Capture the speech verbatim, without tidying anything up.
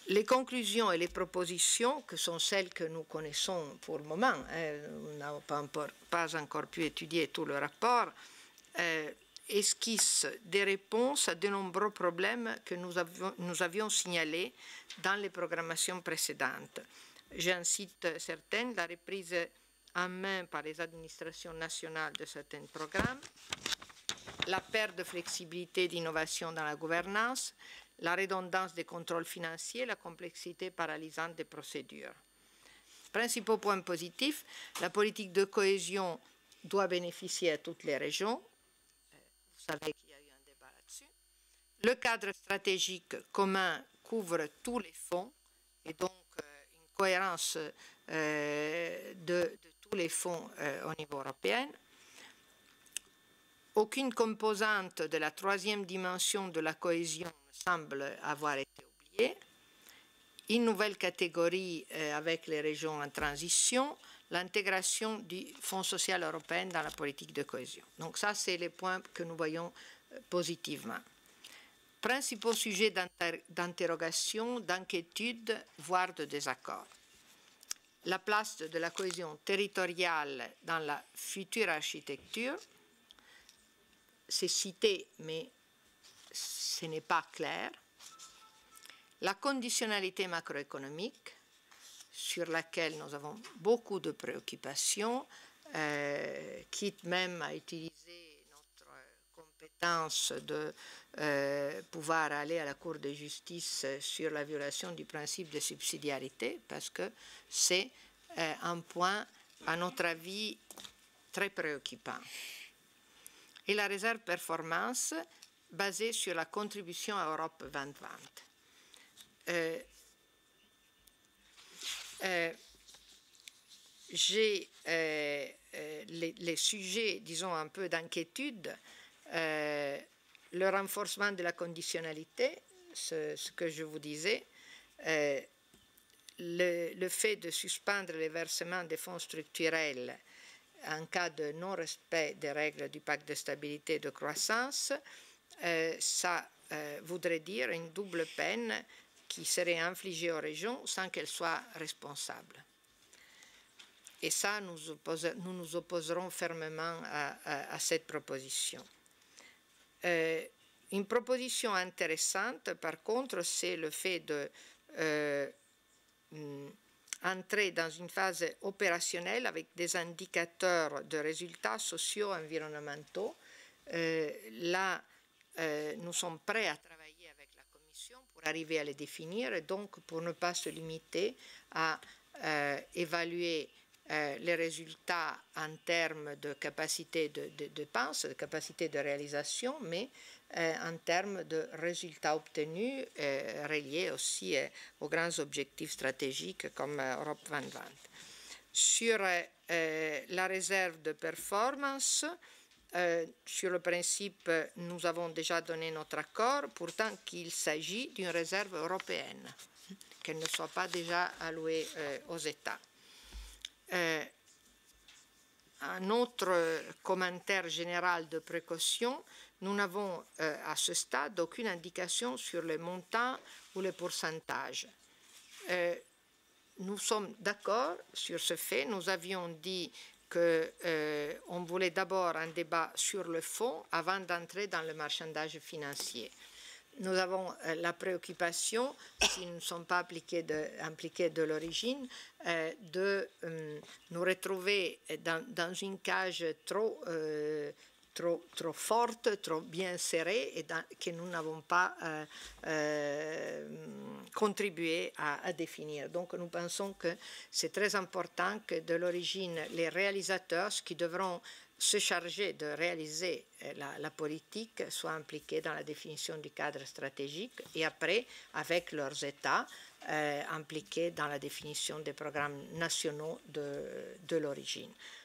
les conclusions et les propositions, que sont celles que nous connaissons pour le moment, hein, nous n'avons pas, pas encore pu étudier tout le rapport, euh, esquissent des réponses à de nombreux problèmes que nous avions, nous avions signalés dans les programmations précédentes. J'en cite certaines: la reprise en main par les administrations nationales de certains programmes, la perte de flexibilité et d'innovation dans la gouvernance, la redondance des contrôles financiers, la complexité paralysante des procédures. Principaux points positifs: la politique de cohésion doit bénéficier à toutes les régions. Vous savez qu'il y a eu un débat là-dessus. Le cadre stratégique commun couvre tous les fonds et donc euh, une cohérence euh, de, de tous les fonds euh, au niveau européen. Aucune composante de la troisième dimension de la cohésion ne semble avoir été oubliée. Une nouvelle catégorie euh, avec les régions en transition, l'intégration du Fonds social européen dans la politique de cohésion. Donc ça, c'est les points que nous voyons euh, positivement. Principaux sujets d'interrogation, d'inquiétude, voire de désaccord. La place de la cohésion territoriale dans la future architecture, c'est cité, mais ce n'est pas clair. La conditionnalité macroéconomique, sur laquelle nous avons beaucoup de préoccupations, euh, quitte même à utiliser notre compétence de euh, pouvoir aller à la Cour de justice sur la violation du principe de subsidiarité, parce que c'est euh, un point, à notre avis, très préoccupant. Et la réserve performance basée sur la contribution à Europe vingt vingt. Euh, euh, J'ai euh, euh, les, les sujets, disons, un peu d'inquiétude, euh, le renforcement de la conditionnalité, ce, ce que je vous disais, euh, le, le fait de suspendre les versements des fonds structurels en cas de non-respect des règles du pacte de stabilité et de croissance, euh, ça euh, voudrait dire une double peine qui serait infligée aux régions sans qu'elles soient responsables. Et ça, nous, oppose, nous nous opposerons fermement à, à, à cette proposition. Euh, une proposition intéressante, par contre, c'est le fait de euh, entrer dans une phase opérationnelle avec des indicateurs de résultats socio-environnementaux. Euh, là, euh, nous sommes prêts à travailler avec la Commission pour arriver à les définir et donc pour ne pas se limiter à euh, évaluer euh, les résultats en termes de capacité de, de, de dépense, de capacité de réalisation, mais euh, en termes de résultats obtenus euh, reliés aussi euh, aux grands objectifs stratégiques comme euh, Europe vingt vingt. Sur euh, la réserve de performance, Euh, sur le principe, nous avons déjà donné notre accord, pourtant qu'il s'agit d'une réserve européenne, qu'elle ne soit pas déjà allouée euh, aux États. Euh, un autre commentaire général de précaution, nous n'avons euh, à ce stade aucune indication sur les montants ou les pourcentages. Euh, nous sommes d'accord sur ce fait, nous avions dit qu'on euh, voulait d'abord un débat sur le fond avant d'entrer dans le marchandage financier. Nous avons euh, la préoccupation, si nous ne sommes pas impliqués de, impliqués de l'origine, euh, de euh, nous retrouver dans, dans une cage trop, euh, trop, trop forte, trop bien serrée et dans, que nous n'avons pas euh, euh, contribué à, à définir. Donc nous pensons que c'est très important que de l'origine les réalisateurs, ceux qui devront se charger de réaliser la, la politique, soient impliqués dans la définition du cadre stratégique et après, avec leurs États, euh, impliqués dans la définition des programmes nationaux de, de l'origine.